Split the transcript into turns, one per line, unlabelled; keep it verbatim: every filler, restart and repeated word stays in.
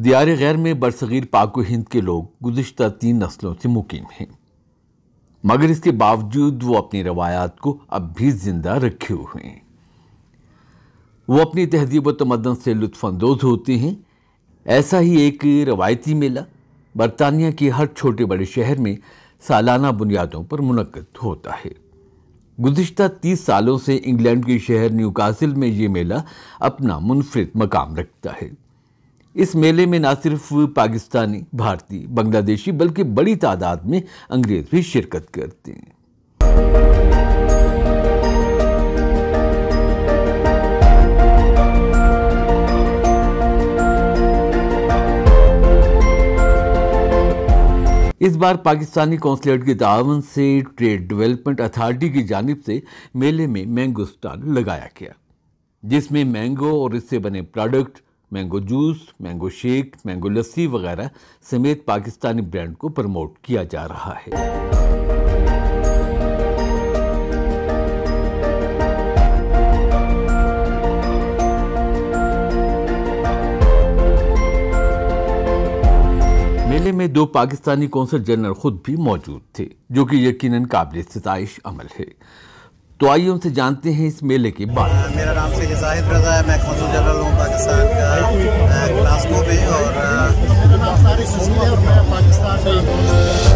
दियार गैर में बरसगीर पाक व हिंद के लोग गुज़िश्ता तीन नस्लों से मुकीम हैं, मगर इसके बावजूद वो अपनी रवायात को अब भी जिंदा रखे हुए हैं। वो अपनी तहजीब व तमद्दन से लुत्फ़अंदोज़ होते हैं। ऐसा ही एक रवायती मेला बरतानिया के हर छोटे बड़े शहर में सालाना बुनियादों पर मुनक़्क़िद होता है। गुज़िश्ता तीस सालों से इंग्लैंड के शहर न्यूकासिल में ये मेला अपना मुनफरिद मकाम रखता है। इस मेले में न सिर्फ पाकिस्तानी, भारतीय, बांग्लादेशी बल्कि बड़ी तादाद में अंग्रेज भी शिरकत करते हैं। इस बार पाकिस्तानी कौंसलेट के तावन से ट्रेड डेवलपमेंट अथॉरिटी की जानिब से मेले में मैंगो स्टॉल लगाया गया, जिसमें मैंगो और इससे बने product, mango juice, mango shake, mango lassi वगैरह समेत पाकिस्तानी ब्रांड को प्रमोट किया जा रहा है। मेले में दो पाकिस्तानी कौंसल जनरल खुद भी मौजूद थे, जो कि यकीनन काबिल सिताइश अमल है। तो आइए उनसे जानते हैं इस मेले के बारे में।
मेरा नाम से जाहिद रज़ा है, मैं कौंसल जनरल हूँ पाकिस्तान का ग्लासगो में और